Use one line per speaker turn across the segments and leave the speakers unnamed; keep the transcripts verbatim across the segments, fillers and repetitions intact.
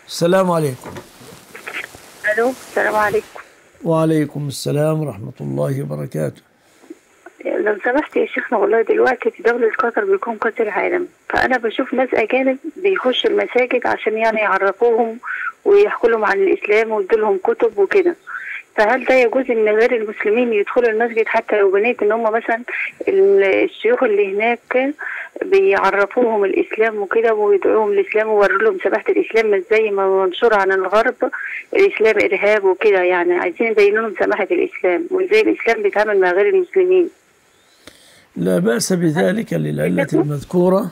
السلام عليكم.
الو، السلام عليكم.
وعليكم السلام ورحمة الله وبركاته.
لو سمحت يا شيخنا، والله دلوقتي في دولة قطر بيكون كأس العالم، فأنا بشوف ناس أجانب بيخشوا المساجد عشان يعني يعرفوهم ويحكوا لهم عن الإسلام ويدوا لهم كتب وكده. فهل ده يجوز إن غير المسلمين يدخلوا المسجد حتى لو بنيت إن هم مثلا الشيوخ اللي هناك بيعرفوهم الإسلام وكده ويدعوهم الإسلام ويوروا لهم سماحة الإسلام مش زي ما منشور عن الغرب الإسلام إرهاب وكده، يعني عايزين يبينوا لهم سماحة الإسلام وإزاي الإسلام بيتعامل مع غير المسلمين؟
لا بأس بذلك للعلة المذكورة.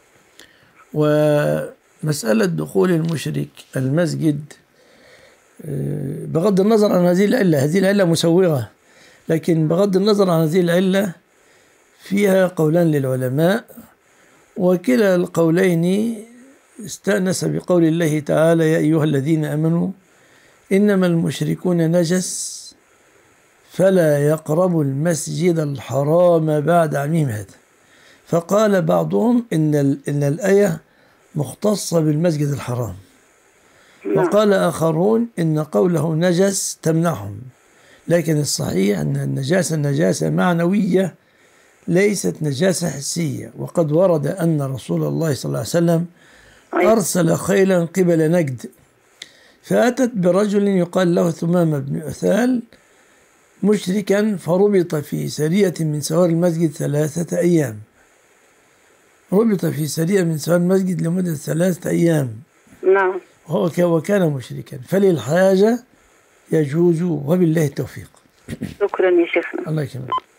ومسألة دخول المشرك المسجد بغض النظر عن هذه العلة، هذه العلة مسوغة، لكن بغض النظر عن هذه العلة فيها قولان للعلماء، وكلا القولين استأنس بقول الله تعالى: يا أيها الذين آمنوا إنما المشركون نجس فلا يقربوا المسجد الحرام بعد عامهم هذا. فقال بعضهم إن, إن الآية مختصة بالمسجد الحرام، وقال آخرون إن قوله نجس تمنعهم، لكن الصحيح أن النجاسة نجاسة معنوية ليست نجاسة حسية. وقد ورد أن رسول الله صلى الله عليه وسلم أرسل خيلا قبل نجد فأتت برجل يقال له ثمامة بن أثال مشركا، فربط في سرية من سوار المسجد ثلاثة أيام. ربط في سرية من سوار المسجد لمدة ثلاثة أيام.
نعم.
وكان مشركا، فللحاجة يجوز، وبالله التوفيق.
شكرا يا شيخنا.
الله يكرمك.